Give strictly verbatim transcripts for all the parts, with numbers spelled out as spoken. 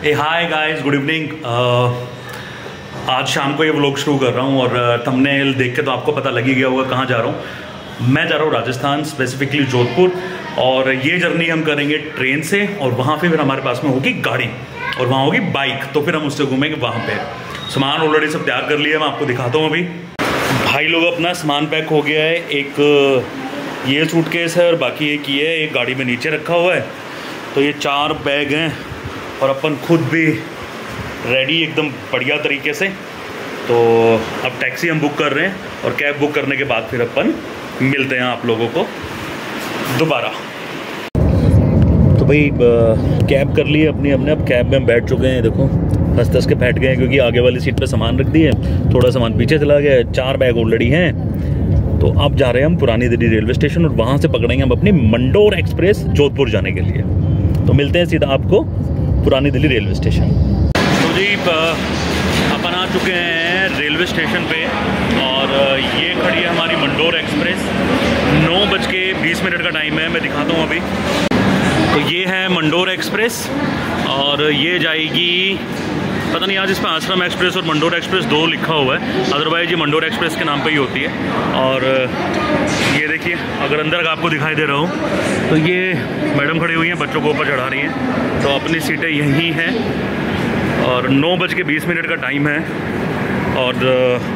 ए hi guys, good evening. आज शाम को ये व्लॉग शुरू कर रहा हूँ और थंबनेल देख के तो आपको पता लग ही गया होगा कहाँ जा रहा हूँ। मैं जा रहा हूँ राजस्थान, स्पेसिफिकली जोधपुर, और ये जर्नी हम करेंगे ट्रेन से और वहाँ पे फिर हमारे पास में होगी गाड़ी और वहाँ होगी बाइक, तो फिर हम उससे घूमेंगे वहाँ पे। सामान ऑलरेडी सब तैयार कर लिया, मैं आपको दिखाता हूँ। अभी भाई लोग अपना सामान पैक हो गया है। एक ये सूटकेस है और बाकी एक ये है, एक गाड़ी में नीचे रखा हुआ है। तो ये चार बैग हैं और अपन खुद भी रेडी एकदम बढ़िया तरीके से। तो अब टैक्सी हम बुक कर रहे हैं और कैब बुक करने के बाद फिर अपन मिलते हैं आप लोगों को दोबारा। तो भाई कैब कर ली है अपनी हमने, अब कैब में हम बैठ चुके हैं। देखो हंस हंस के बैठ गए हैं क्योंकि आगे वाली सीट पे सामान रख दिए, थोड़ा सामान पीछे चला गया है, चार बैग ऑलरेडी हैं। तो अब जा रहे हैं हम पुरानी दिल्ली रेलवे स्टेशन और वहाँ से पकड़ेंगे हम अपनी मंडोर एक्सप्रेस जोधपुर जाने के लिए। तो मिलते हैं सीधा आपको पुरानी दिल्ली रेलवे स्टेशन। तो जी अपन आ चुके हैं रेलवे स्टेशन पे और ये खड़ी है हमारी मंडोर एक्सप्रेस। नौ बज के बीस मिनट का टाइम है, मैं दिखाता हूँ अभी। तो ये है मंडोर एक्सप्रेस और ये जाएगी, पता नहीं आज इस पर आश्रम एक्सप्रेस और मंडोर एक्सप्रेस दो लिखा हुआ है, अदरवाइज ये मंडोर एक्सप्रेस के नाम पे ही होती है। और ये देखिए, अगर अंदर का आपको दिखाई दे रहा हो तो ये मैडम खड़ी हुई हैं, बच्चों को ऊपर चढ़ा रही हैं। तो अपनी सीटें यहीं हैं और नौ बज के बीस मिनट का टाइम है और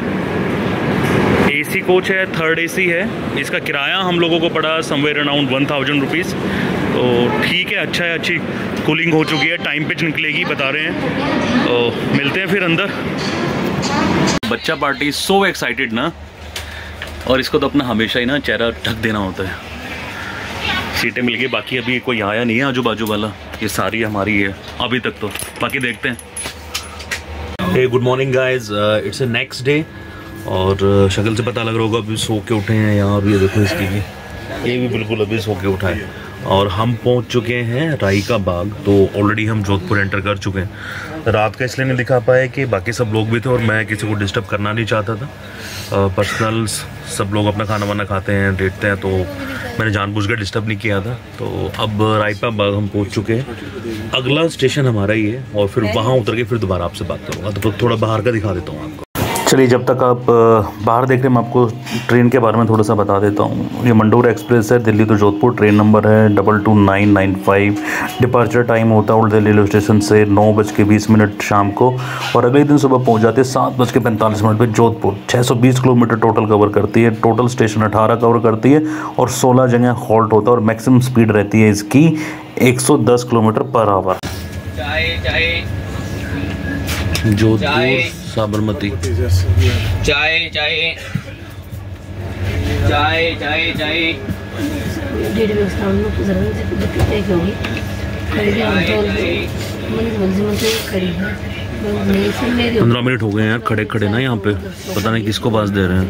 एसी कोच है, थर्ड एसी है। इसका किराया हम लोगों को पड़ा somewhere around one thousand rupees. तो ठीक है, अच्छा है, अच्छी कूलिंग हो चुकी है, टाइम पे निकलेगी बता रहे हैं। तो मिलते हैं फिर अंदर। बच्चा पार्टी सो एक्साइटेड ना, और इसको तो अपना हमेशा ही ना चेहरा ढक देना होता है। सीटें मिल गई, बाकी अभी कोई आया नहीं है आजू बाजू वाला, ये सारी हमारी है अभी तक। तो बाकी देखते हैं। Hey good morning guys, it's a next day और शक्ल से पता लग रहा होगा अभी सो के उठे हैं। यहाँ भी देखो इसकी भी, ये भी बिल्कुल अभी सो के उठा है। और हम पहुंच चुके हैं राई का बाग। तो ऑलरेडी हम जोधपुर एंटर कर चुके हैं। रात का इसलिए नहीं दिखा पाए कि बाकी सब लोग भी थे और मैं किसी को डिस्टर्ब करना नहीं चाहता था। पर्सनल सब लोग अपना खाना वाना खाते हैं, लेटते हैं, तो मैंने जानबूझकर डिस्टर्ब नहीं किया था। तो अब रायपा बाग हम पहुंच चुके हैं। अगला स्टेशन हमारा ही है और फिर वहाँ उतर के फिर दोबारा आपसे बात करूँगा। तो थोड़ा बाहर का दिखा देता हूँ आपको। चलिए, जब तक आप बाहर देख रहे हैं मैं आपको ट्रेन के बारे में थोड़ा सा बता देता हूँ। ये मंडोर एक्सप्रेस है, Delhi to Jodhpur. Train number है double two nine nine five. Departure time होता है ओल्ड दिल्ली रेलवे स्टेशन से नौ बज के बीस मिनट शाम को और अगले दिन सुबह पहुँच जाते हैं सात बज के पैंतालीस मिनट पर जोधपुर। छः सौ बीस किलोमीटर टोटल कवर करती है। टोटल स्टेशन अठारह कवर करती है और सोलह जगह हॉल्ट होता है और मैक्सिमम स्पीड रहती है इसकी एक सौ दस kilometre per hour. Jodhpur Sabarmati चाय चाय चाय चाय चाय पंद्रह मिनट हो गए हैं यार खड़े खड़े ना यहाँ पे, पता नहीं किसको पास दे रहे हैं।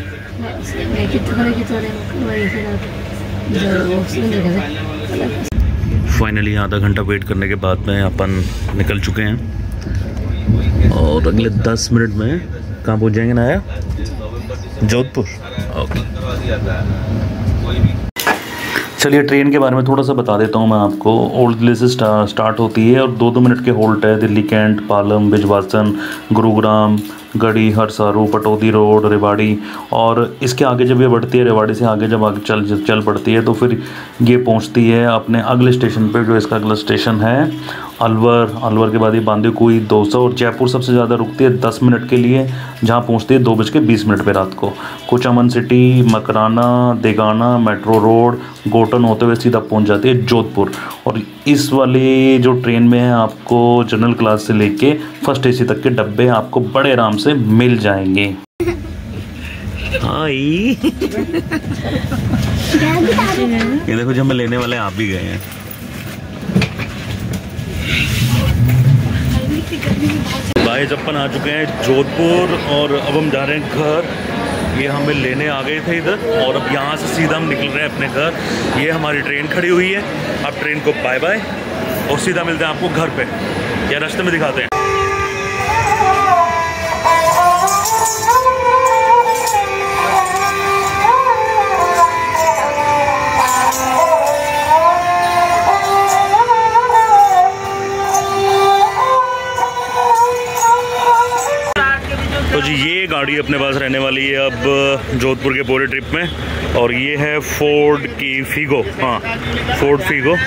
फाइनली आधा घंटा वेट करने के बाद में अपन निकल चुके हैं और अगले दस मिनट में कहाँ पहुँच जाएंगे नाया? जोधपुर। ओके, चलिए ट्रेन के बारे में थोड़ा सा बता देता हूँ मैं आपको। ओल्ड दिल्ली से स्टा, स्टार्ट होती है और दो दो मिनट के होल्ट है। Delhi Cantt, Palam, Bijwasan, Gurugram, Garhi, Harsaru, Pataudi road, Rewari. और इसके आगे जब ये बढ़ती है, रेवाड़ी से आगे जब आगे चल चल पड़ती है तो फिर ये पहुंचती है अपने अगले स्टेशन पे, जो इसका अगला स्टेशन है अलवर। अलवर के बाद ये बांदीकुई, दौसा और जयपुर सबसे ज़्यादा रुकती है दस मिनट के लिए, जहाँ पहुंचती है दो बज के बीस मिनट पर रात को। कुचामन सिटी, मकराना, देगाना, मेट्रो रोड, गोटन होते हुए सीधा पहुँच जाती है जोधपुर। और इस वाली जो ट्रेन में है आपको जनरल क्लास से लेके फर्स्ट एसी तक के डब्बे आपको बड़े आराम से मिल जाएंगे। हाय ये देखो, जब मैं लेने वाले आप भी गए हैं। भाई जब अपन आ चुके हैं जोधपुर और अब हम जा रहे हैं घर। ये हमें लेने आ गए थे इधर और अब यहाँ से सीधा हम निकल रहे हैं अपने घर। ये हमारी ट्रेन खड़ी हुई है। अब ट्रेन को बाय बाय और सीधा मिलते हैं आपको घर पे, या रास्ते में दिखाते हैं। गाड़ी अपने पास रहने वाली है अब जोधपुर के पूरे ट्रिप में, और ये है फोर्ड की फीगो। हाँ, फोर्ड फीगो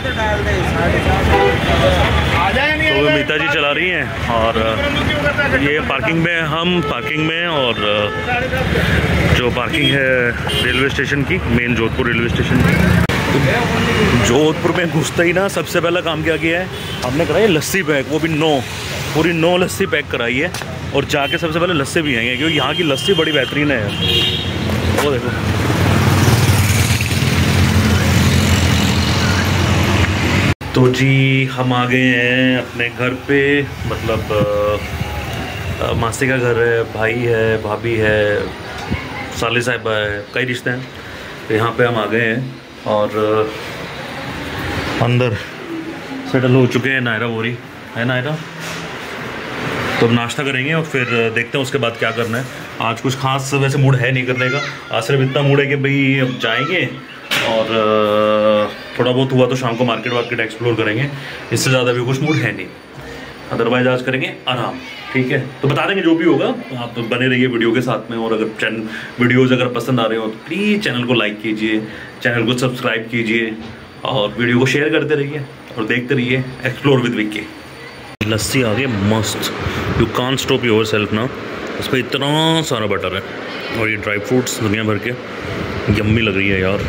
तो मीता जी चला रही हैं, और ये पार्किंग में, हम पार्किंग में, और जो पार्किंग है रेलवे स्टेशन की, मेन जोधपुर रेलवे स्टेशन की। जोधपुर में घुसते ही ना सबसे पहला काम क्या किया है हमने, कराई लस्सी पैक, वो भी नौ, पूरी नौ लस्सी पैक कराई है, और जाके सबसे पहले लस्सी भी आएंगे क्योंकि यहाँ की लस्सी बड़ी बेहतरीन है। वो देखो, तो जी हम आ गए हैं अपने घर पे, मतलब आ, आ, मासी का घर है, भाई है, भाभी है, साले साहिबा है, कई रिश्ते हैं, तो यहाँ पे हम आ गए हैं और अंदर सेटल हो चुके हैं। नायरा बोरी है, नायरा तो अब नाश्ता करेंगे और फिर देखते हैं उसके बाद क्या करना है। आज कुछ खास वैसे मूड है नहीं करने का, आज सिर्फ इतना मूड है कि भाई अब जाएंगे और थोड़ा बहुत हुआ तो शाम को मार्केट वार्केट एक्सप्लोर करेंगे, इससे ज़्यादा भी कुछ मूड है नहीं। अदरवाइज आज करेंगे आराम, ठीक है। तो बता देंगे जो भी होगा, आप तो बने रहिए वीडियो के साथ में, और अगर चैनल वीडियोज़ अगर पसंद आ रहे हो तो प्लीज़ चैनल को लाइक कीजिए, चैनल को सब्सक्राइब कीजिए, और वीडियो को शेयर करते रहिए और देखते रहिए एक्सप्लोर विद विक्की। लस्सी आ गई मस्त, you can't stop yourself ना। उस पर इतना सारा बटर है और ये ड्राई फ्रूट्स दुनिया भर के, यम्मी लग रही है यार,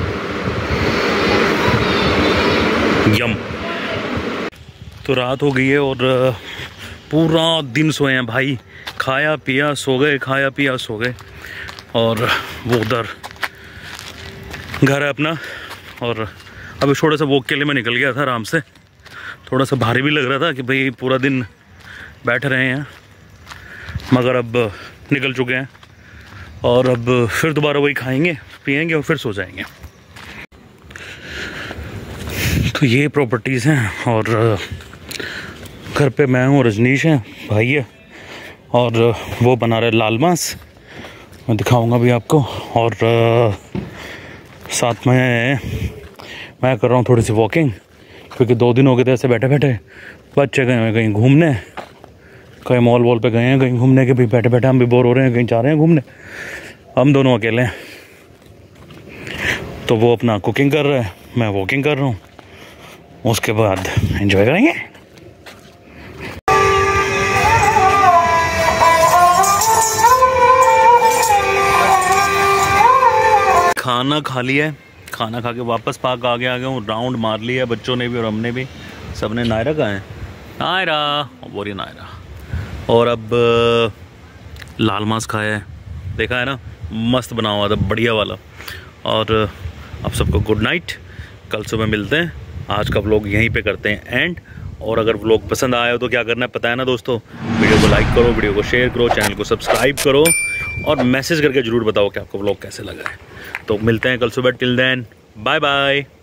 यम। तो रात हो गई है और पूरा दिन सोए हैं भाई, खाया पिया सो गए, खाया पिया सो गए। और वो उधर घर है अपना, और अभी थोड़ा सा वॉक के लिए मैं निकल गया था आराम से, थोड़ा सा भारी भी लग रहा था कि भाई पूरा दिन बैठ रहे हैं, मगर अब निकल चुके हैं और अब फिर दोबारा वही खाएंगे पिएंगे और फिर सो जाएंगे। तो ये प्रॉपर्टीज़ हैं, और घर पे मैं हूँ, रजनीश है भाई है, और वो बना रहे लाल मांस, मैं दिखाऊंगा भी आपको। और साथ में मैं कर रहा हूँ थोड़ी सी वॉकिंग, क्योंकि दो दिन हो गए थे ऐसे बैठे बैठे। बच्चे गए हैं कहीं घूमने, कहीं मॉल वॉल पे गए हैं कहीं घूमने के, भी बैठे बैठे हम भी बोर हो रहे हैं, कहीं जा रहे हैं घूमने, हम दोनों अकेले हैं। तो वो अपना कुकिंग कर रहा है, मैं वॉकिंग कर रहा हूँ, उसके बाद एंजॉय करेंगे। खाना खा लिया है, खाना खा के वापस पार्क आगे आ गया हूँ, राउंड मार लिया बच्चों ने भी और हमने भी, सबने। नायरा कहाँ है? नायरा, बोरी नायरा। और अब लाल मांस खाया है, देखा है ना, मस्त बना हुआ था, बढ़िया वाला। और अब सबको गुड नाइट, कल सुबह मिलते हैं। आज का व्लॉग यहीं पे करते हैं एंड। और अगर व्लॉग पसंद आया हो तो क्या करना है पता है ना दोस्तों, वीडियो को लाइक करो, वीडियो को शेयर करो, चैनल को सब्सक्राइब करो, और मैसेज करके ज़रूर बताओ कि आपको व्लॉग कैसे लगा है। तो मिलते हैं कल सुबह, टिल देन बाय बाय।